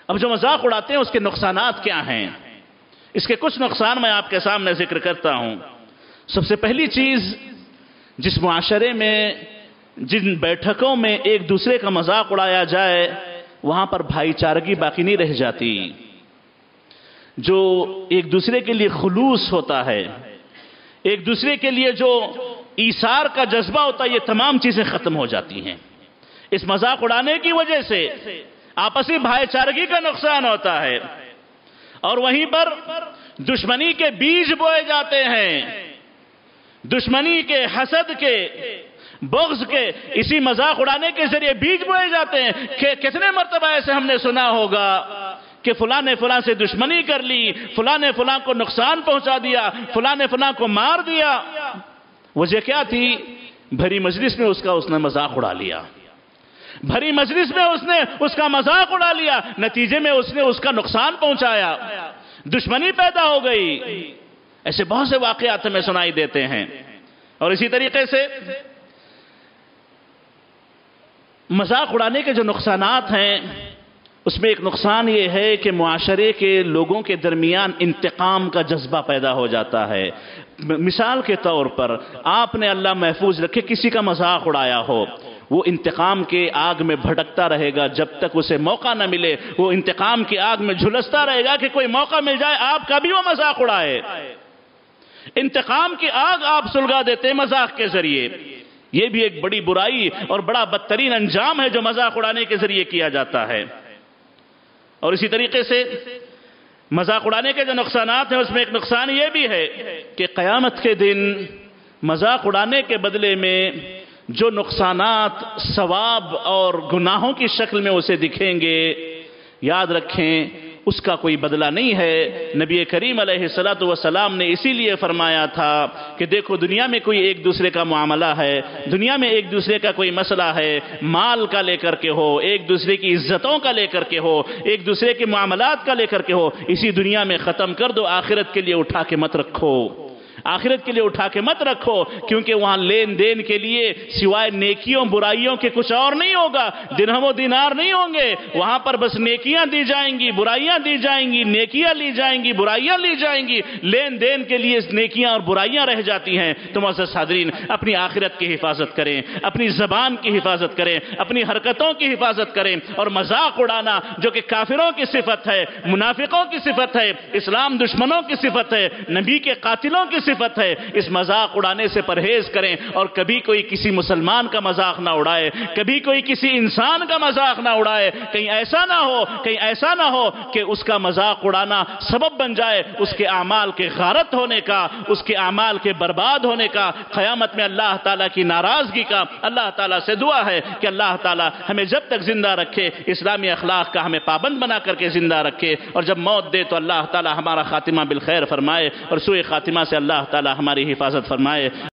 اب جو مذاق اڑاتے ہیں اس کے نقصانات کیا ہیں؟ اس کے کچھ نقصان میں آپ کے سامنے ذکر کرتا ہوں۔ سب سے پہلی چیز، جس معاشرے میں جن بیٹھکوں میں ایک دوسرے کا مذاق اڑایا جائے وہاں پر بھائی چارگی باقی نہیں رہ جاتی۔ جو ایک دوسرے کے لیے خلوص ہوتا ہے، ایک دوسرے کے لیے جو ایثار کا جذبہ ہوتا ہے، یہ تمام چیزیں ختم ہو جاتی ہیں۔ اس مذاق اڑانے کی وجہ سے آپسی بھائی چارگی کا نقصان ہوتا ہے، اور وہیں پر دشمنی کے بیج بوئے جاتے ہیں، دشمنی کے، حسد کے، بغض کے، اسی مذاق اڑانے کے ذریعے بیج بوئے جاتے ہیں۔ کہ کتنے مرتبہ ایسے ہم نے سنا ہوگا کہ فلاں نے فلاں سے دشمنی کر لی، فلاں نے فلاں کو نقصان پہنچا دیا، فلاں نے فلاں کو مار دیا۔ وجہ کیا تھی؟ بھری مجلس میں اس نے مذاق اڑا لیا، بھری مجلس میں اس نے اس کا مذاق اڑا لیا، نتیجے میں اس نے اس کا نقصان پہنچایا، دشمنی پیدا ہو گئی۔ ایسے بہت سے واقعات ہمیں سنائی دیتے ہیں۔ اور اسی طریقے سے مذاق اڑانے کے جو نقصانات ہیں، اس میں ایک نقصان یہ ہے کہ معاشرے کے لوگوں کے درمیان انتقام کا جذبہ پیدا ہو جاتا ہے۔ مثال کے طور پر آپ نے، اللہ محفوظ رکھے، کسی کا مذاق اڑایا ہو، وہ انتقام کے آگ میں بھٹکتا رہے گا جب تک اسے موقع نہ ملے، وہ انتقام کی آگ میں جھلستا رہے گا کہ کوئی موقع مل جائے آپ کا بھی وہ مذاق اڑائے۔ انتقام کی آگ آپ سلگا دیتے ہیں مذاق کے ذریعے۔ یہ بھی ایک بڑی برائی اور بڑا بدترین انجام ہے جو مذاق اڑانے کے ذریعے کیا جاتا ہے۔ اور اسی طریقے سے مذاق اڑانے کے جو نقصانات ہیں، اس میں ایک نقصان یہ بھی ہے کہ قیامت کے دن مذاق اڑانے کے بدلے میں جو نقصانات ثواب اور گناہوں کی شکل میں اسے دکھیں گے، یاد رکھیں اس کا کوئی بدلہ نہیں ہے۔ نبی کریم علیہ السلام نے اسی لیے فرمایا تھا کہ دیکھو، دنیا میں کوئی ایک دوسرے کا معاملہ ہے، دنیا میں ایک دوسرے کا کوئی مسئلہ ہے، مال کا لے کر کے ہو، ایک دوسرے کی عزتوں کا لے کر کے ہو، ایک دوسرے کے معاملات کا لے کر کے ہو، اسی دنیا میں ختم کر دو، آخرت کے لیے اٹھا کے مت رکھو، آخرت کے لیے اٹھا کے مت رکھو، کیونکہ وہاں لین دین کے لیے سوائے نیکیوں برائیوں کے کچھ اور نہیں ہوگا، درہم و دینار نہیں ہوں گے، وہاں پر بس نیکیاں دی جائیں گی، برائیاں دی جائیں گی، نیکیاں لی جائیں گی، برائیاں لی جائیں گی، لین دین کے لیے نیکیاں اور برائیاں رہ جاتی ہیں۔ تو معزز حاضرین، اپنی آخرت کی حفاظت کریں، اپنی زبان کی حفاظت کریں، اپنی حرکتوں کی حفاظت کریں، اور مذاق اڑانا جو کہ کافروں کی صفت ہے، منافقوں کی صفت ہے، اسلام دشمنوں کی صفت ہے، نبی کے قاتلوں کی صفت ہے، اس مذاق اڑانے سے پرہیز کریں، اور کبھی کوئی کسی مسلمان کا مذاق نہ اڑائے، کبھی کوئی کسی انسان کا مذاق نہ اڑائے۔ کہیں ایسا نہ ہو کہ اس کا مذاق اڑانا سبب بن جائے اس کے اعمال کے غارت ہونے کا، اس کے اعمال کے برباد ہونے کا، قیامت میں اللہ تعالیٰ کی ناراضگی کا۔ اللہ تعالیٰ سے دعا ہے کہ اللہ تعالیٰ ہمیں جب تک زندہ رکھے اسلامی اخلاق کا ہمیں پابند بنا کر کے زندہ رکھے، اور جب موت دے تو اللہ تعالیٰ ہمارا خاتمہ بالخیر فرمائے، اور سوء خاتمہ سے اللہ تعالیٰ ہماری حفاظت فرمائے۔